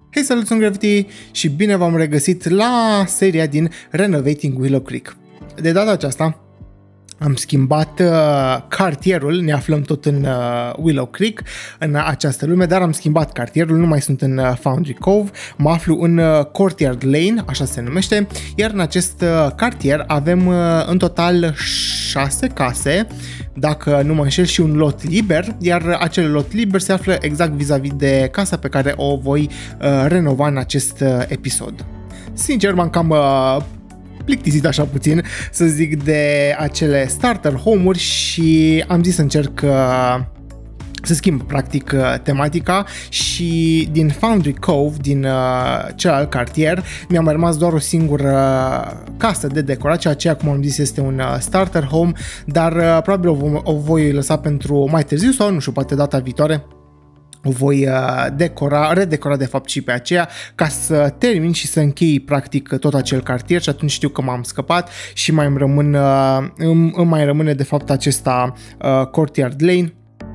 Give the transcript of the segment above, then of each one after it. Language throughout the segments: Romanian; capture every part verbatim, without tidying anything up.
Hei, salut, sunt Gravity și bine v-am regăsit la seria din Renovating Willow Creek. De data aceasta am schimbat uh, cartierul, ne aflăm tot în uh, Willow Creek, în această lume, dar am schimbat cartierul, nu mai sunt în uh, Foundry Cove, mă aflu în uh, Courtyard Lane, așa se numește, iar în acest uh, cartier avem uh, în total șase case, dacă nu mă înșel, și un lot liber, iar acel lot liber se află exact vis-a-vis de casa pe care o voi uh, renova în acest uh, episod. Sincer, m-am cam uh, plictisit așa puțin, să zic, de acele starter home-uri și am zis să încerc uh, să schimb practic tematica și din Foundry Cove, din uh, celălalt cartier, mi-a mai rămas doar o singură casă de decorat, ceea ce, cum am zis, este un uh, starter home, dar uh, probabil o, vom, o voi lăsa pentru mai târziu sau, nu știu, poate data viitoare o voi uh, decora, redecora de fapt și pe aceea, ca să termin și să închei practic tot acel cartier și atunci știu că m-am scăpat și mai îmi, rămân, uh, îmi, îmi mai rămâne de fapt acesta uh, Courtyard Lane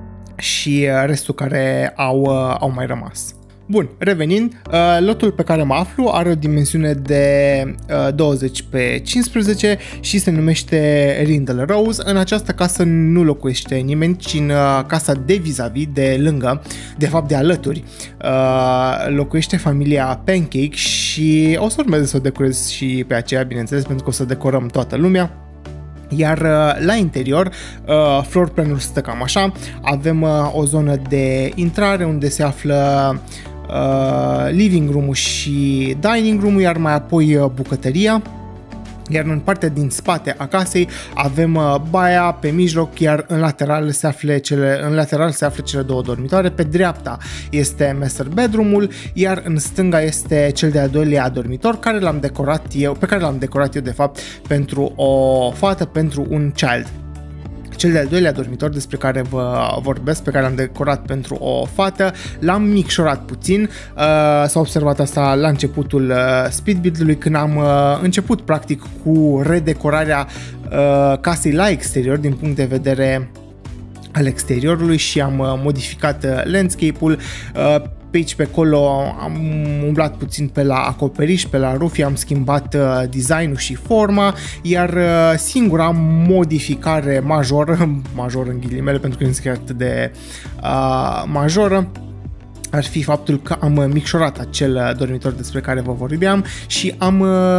și restul care au, uh, au mai rămas. Bun, revenind, uh, lotul pe care mă aflu are o dimensiune de uh, douăzeci pe cincisprezece și se numește Rindle Rose. În această casă nu locuiește nimeni, ci în uh, casa de vis-a-vis, de lângă, de fapt de alături, uh, locuiește familia Pancake și o să urmez să o decorez și pe aceea, bineînțeles, pentru că o să decorăm toată lumea. Iar uh, la interior, uh, floor plan-ul stă cam așa, avem uh, o zonă de intrare unde se află uh, living room-ul și dining room-ul, iar mai apoi uh, bucătăria. Iar în partea din spate a casei avem uh, baia pe mijloc, iar în lateral se află cele, în lateral se află cele două dormitoare. Pe dreapta este master bedroom-ul, iar în stânga este cel de-al doilea dormitor, care l-am decorat eu, pe care l-am decorat eu de fapt pentru o fată, pentru un child. Cel de-al doilea dormitor despre care vă vorbesc, pe care l-am decorat pentru o fată, l-am micșorat puțin. Uh, s-a observat asta la începutul uh, speed build-ului, când am uh, început practic cu redecorarea uh, casei la exterior din punct de vedere al exteriorului și am uh, modificat uh, landscape-ul. Uh, Pe aici, pe acolo am umblat puțin pe la acoperiș, pe la roof, am schimbat uh, designul și forma, iar uh, singura modificare majoră, majoră în ghilimele pentru că nu este atât de uh, majoră, ar fi faptul că am micșorat acel dormitor despre care vă vorbeam și am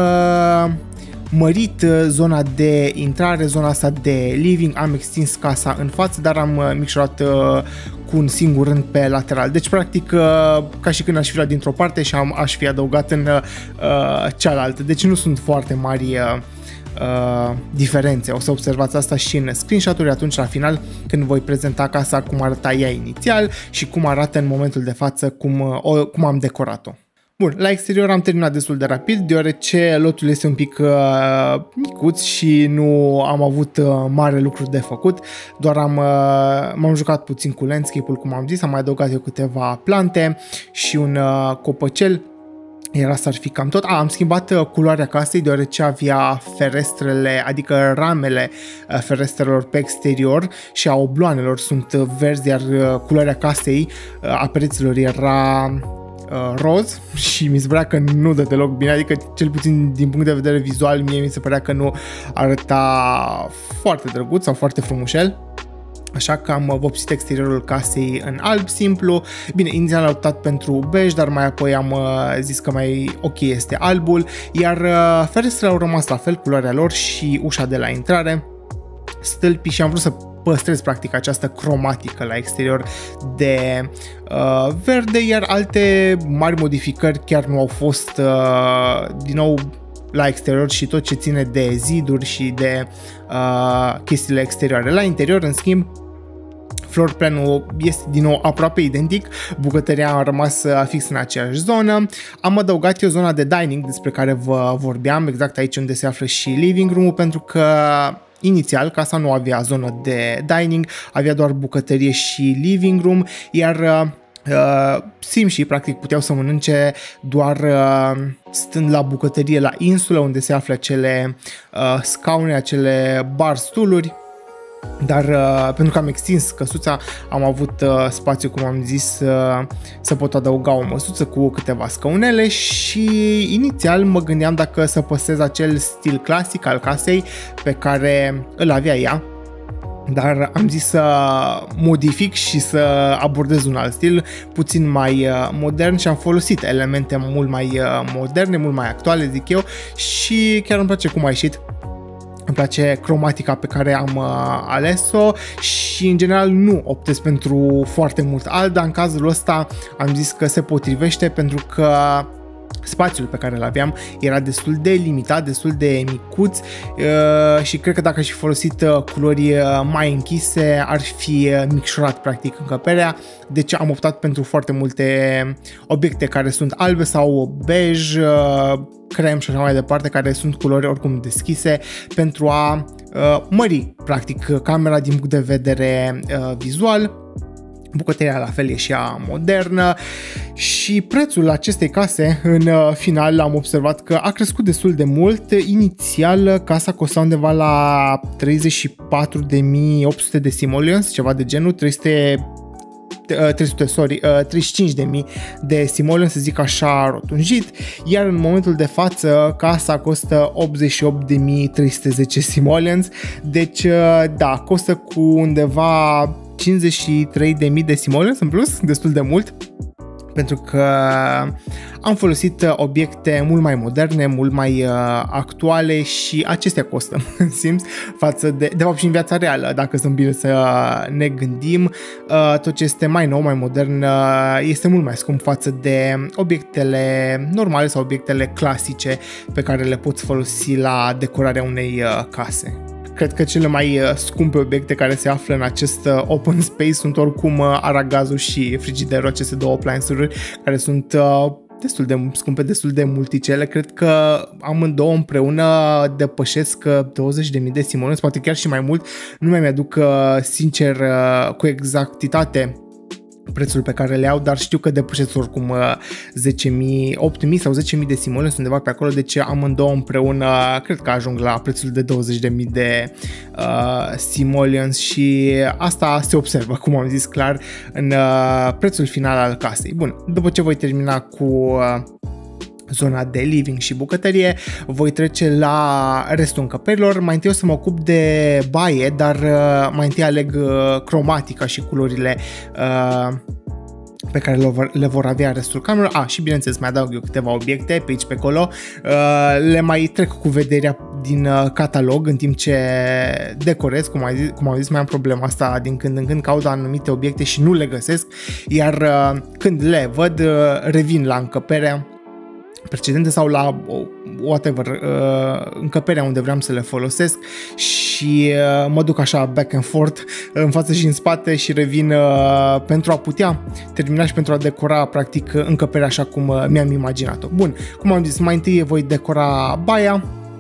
uh, mărit zona de intrare, zona asta de living, am extins casa în față, dar am micșorat uh, cu un singur rând pe lateral. Deci, practic, uh, ca și când aș fi luat dintr-o parte și am, aș fi adăugat în uh, cealaltă. Deci nu sunt foarte mari uh, uh, diferențe. O să observați asta și în screenshot-uri atunci la final, când voi prezenta casa, cum arăta ea inițial și cum arată în momentul de față, cum, uh, cum am decorat-o. Bun, la exterior am terminat destul de rapid, deoarece lotul este un pic uh, micuț și nu am avut uh, mare lucru de făcut, doar am, uh, m-am jucat puțin cu landscape-ul, cum am zis, am mai adăugat eu câteva plante și un uh, copăcel. Iar asta ar fi cam tot. A, am schimbat uh, culoarea casei, deoarece avea ferestrele, adică ramele uh, ferestrelor pe exterior și a obloanelor sunt uh, verzi, iar uh, culoarea casei, uh, a pereților, era Uh, roz și mi se părea că nu dă deloc bine, adică cel puțin din punct de vedere vizual mie mi se părea că nu arăta foarte drăguț sau foarte frumușel. Așa că am vopsit exteriorul casei în alb simplu. Bine, inițial am optat pentru bej, dar mai apoi am uh, zis că mai ok este albul, iar uh, ferestrele au rămas la fel, culoarea lor și ușa de la intrare, stâlpii, și am vrut să păstrez practic această cromatică la exterior de uh, verde, iar alte mari modificări chiar nu au fost, uh, din nou la exterior și tot ce ține de ziduri și de uh, chestiile exterioare. La interior, în schimb, floor plan-ul este din nou aproape identic, bucătăria a rămas fix în aceeași zonă. Am adăugat eu zona de dining despre care vă vorbeam, exact aici unde se află și living room-ul, pentru că inițial casa nu avea zonă de dining, avea doar bucătărie și living room, iar uh, simșii practic puteau să mănânce doar uh, stând la bucătărie la insulă, unde se află acele uh, scaune, acele bar stuluri. Dar uh, pentru că am extins căsuța, am avut uh, spațiu, cum am zis, uh, să pot adăuga o măsuță cu câteva scaunele și inițial mă gândeam dacă să păstrez acel stil clasic al casei pe care îl avea ea. Dar am zis să modific și să abordez un alt stil, puțin mai modern, și am folosit elemente mult mai moderne, mult mai actuale, zic eu, și chiar îmi place cum a ieșit. Îmi place cromatica pe care am ales-o și în general nu optez pentru foarte mult alt, dar în cazul ăsta am zis că se potrivește pentru că spațiul pe care îl aveam era destul de limitat, destul de micuț uh, și cred că dacă aș fi folosit uh, culori uh, mai închise ar fi uh, micșorat practic încăperea, deci am optat pentru foarte multe obiecte care sunt albe sau bej, uh, crem și așa mai departe, care sunt culori oricum deschise pentru a uh, mări practic camera din punct de vedere uh, vizual. Bucătăria la fel e și ea modernă și prețul acestei case în final am observat că a crescut destul de mult. Inițial casa costa undeva la treizeci și patru de mii opt sute de simoleons, ceva de genul, trei sute trei sute, sorry, treizeci și cinci de mii de simoleons, să zic așa rotunjit, iar în momentul de față casa costă optzeci și opt de mii trei sute zece simoleons, deci da, costă cu undeva cincizeci și trei de mii de simoleons în plus, destul de mult, pentru că am folosit obiecte mult mai moderne, mult mai uh, actuale și acestea costă, simți, față de, de fapt și în viața reală, dacă sunt bine să ne gândim, uh, tot ce este mai nou, mai modern, uh, este mult mai scump față de obiectele normale sau obiectele clasice pe care le poți folosi la decorarea unei uh, case. Cred că cele mai scumpe obiecte care se află în acest open space sunt oricum aragazul și frigiderul, aceste două applianțuri care sunt destul de scumpe, destul de multicele. Cred că amândouă împreună depășesc douăzeci de mii de simoleons, poate chiar și mai mult. Nu mai mi-aduc sincer cu exactitate prețul pe care le au, dar știu că depășesc oricum zece mii, opt mii sau zece mii de simoleons undeva pe acolo, deci amândouă împreună cred că ajung la prețul de douăzeci de mii de uh, simoleons și asta se observă, cum am zis clar, în uh, prețul final al casei. Bun, după ce voi termina cu uh, zona de living și bucătărie, voi trece la restul încăperilor. Mai întâi o să mă ocup de baie, dar uh, mai întâi aleg uh, cromatica și culorile uh, pe care le vor, le vor avea restul camerelor. A, și bineînțeles mai adaug eu câteva obiecte pe aici pe acolo, uh, le mai trec cu vederea din uh, catalog în timp ce decorez, cum, ai zis, cum am zis, mai am problema asta din când în când, caut anumite obiecte și nu le găsesc, iar uh, când le văd, uh, revin la încăperea precedente sau la whatever, uh, încăperea unde vreau să le folosesc și uh, mă duc așa back and forth în față și în spate și revin uh, pentru a putea termina și pentru a decora practic încăperea așa cum uh, mi-am imaginat-o. Bun, cum am zis, mai întâi voi decora baia.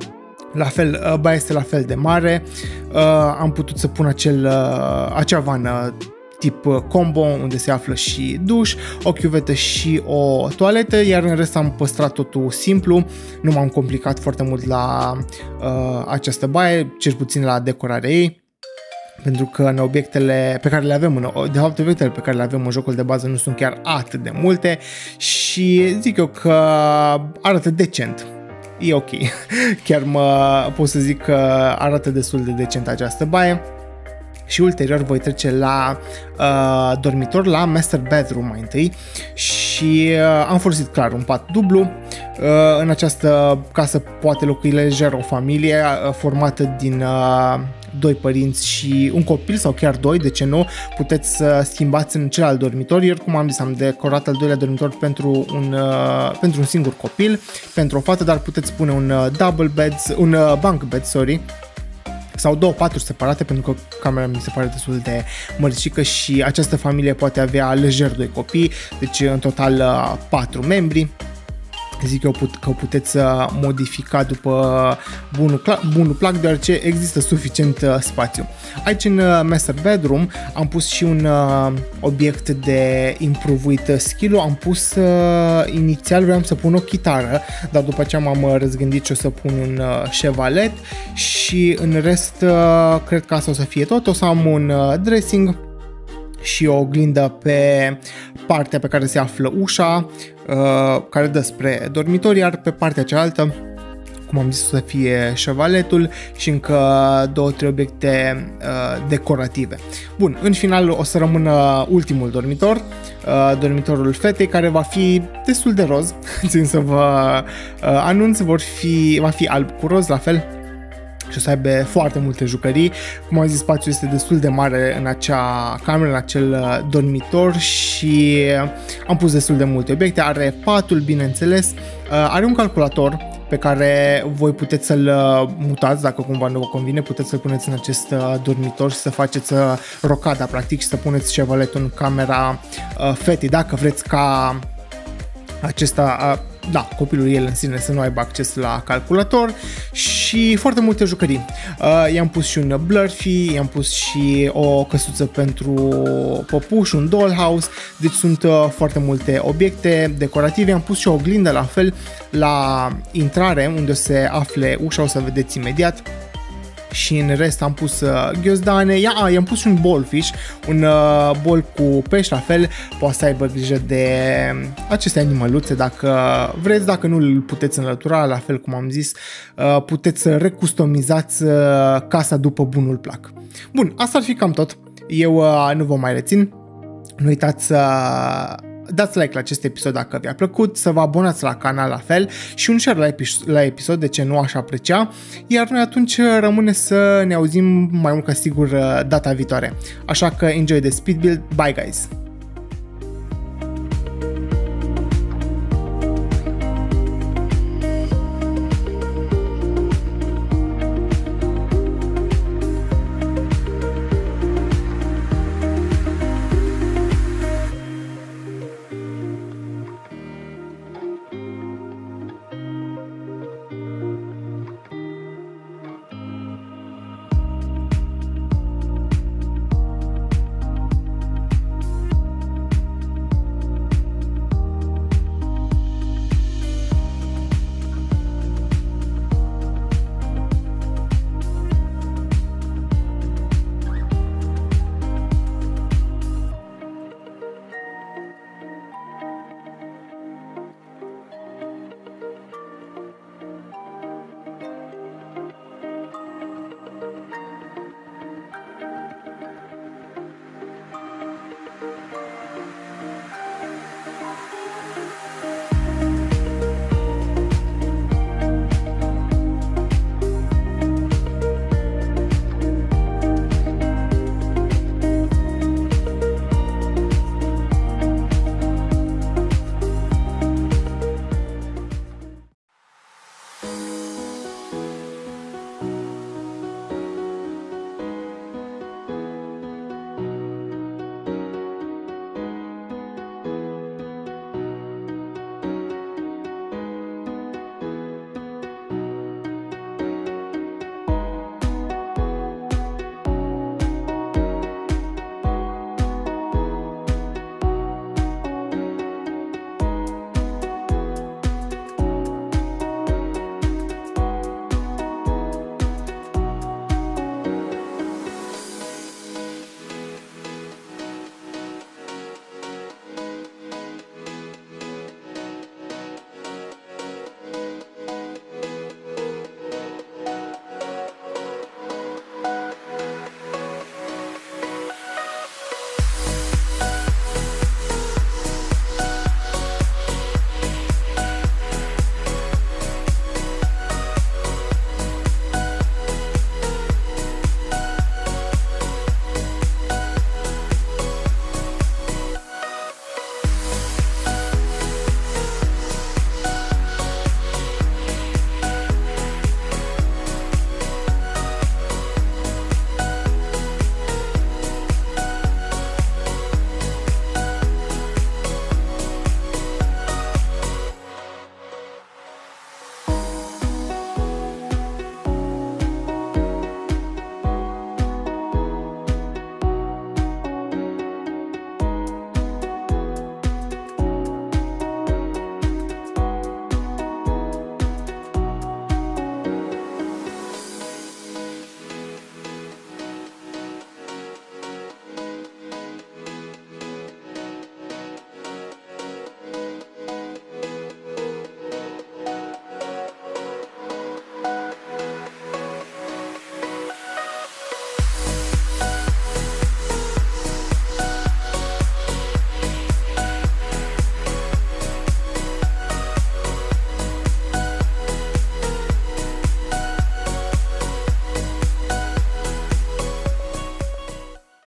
La fel, baia este la fel de mare, uh, am putut să pun acel, uh, acea vană tip combo unde se află și duș, o chiuvetă și o toaletă, iar în rest am păstrat totul simplu, nu m-am complicat foarte mult la uh, această baie, cel puțin la decorarea ei, pentru că în obiectele pe care le avem, în, de fapt obiectele pe care le avem în jocul de bază nu sunt chiar atât de multe și zic eu că arată decent. E ok, chiar mă pot să zic că arată destul de decent această baie. Și ulterior voi trece la uh, dormitor, la master bedroom mai întâi și uh, am folosit clar un pat dublu. Uh, în această casă poate locui lejer o familie uh, formată din uh, doi părinți și un copil sau chiar doi, de ce nu? Puteți să uh, schimbați în celălalt dormitor. Iar cum am zis, am decorat al doilea dormitor pentru un, uh, pentru un singur copil, pentru o fată, dar puteți pune un uh, double bed, un uh, bunk bed, sorry, sau două paturi separate, pentru că camera mi se pare destul de măricică și această familie poate avea lejer doi copii, deci în total patru membri. zic eu că o puteți modifica după bunul, bunul plac, deoarece există suficient spațiu. Aici în Master Bedroom am pus și un obiect de improved skill-ul, am pus inițial vreau să pun o chitară, dar după ce m-am răzgândit și o să pun un chevalet și în rest cred că asta o să fie tot. O să am un dressing și o oglindă pe partea pe care se află ușa, uh, care dă spre dormitor, iar pe partea cealaltă, cum am zis, o să fie chevaletul și încă două, trei obiecte uh, decorative. Bun, în final o să rămână ultimul dormitor, uh, dormitorul fetei, care va fi destul de roz, țin să vă uh, anunț, vor fi, va fi alb cu roz la fel. Și o să aibă foarte multe jucării. Cum am zis, spațiul este destul de mare în acea cameră, în acel dormitor și am pus destul de multe obiecte. Are patul, bineînțeles, are un calculator pe care voi puteți să-l mutați dacă cumva nu vă convine, puteți să-l puneți în acest dormitor și să faceți rocada practic și să puneți chevaletul în camera fetei dacă vreți ca acesta, da, copilul el în sine să nu aibă acces la calculator și foarte multe jucării. Uh, i-am pus și un Blurfy, i-am pus și o căsuță pentru păpuș, un dollhouse, deci sunt uh, foarte multe obiecte decorative. I-am pus și o oglindă la fel la intrare unde se afle ușa, o să vedeți imediat. Și în rest am pus uh, ghiozdane, Ia, i-am pus și un bowlfish, un uh, bol cu pești la fel, poate să aibă grijă de aceste animăluțe dacă vreți, dacă nu îl puteți înlătura, la fel cum am zis, uh, puteți să recustomizați uh, casa după bunul plac. Bun, asta ar fi cam tot, eu uh, nu vă mai rețin, nu uitați să uh, dați like la acest episod dacă vi-a plăcut, să vă abonați la canal la fel și un share la, epi- la episod, de ce nu aș aprecia, iar noi atunci rămâne să ne auzim mai mult ca sigur data viitoare. Așa că enjoy the speed build, bye guys!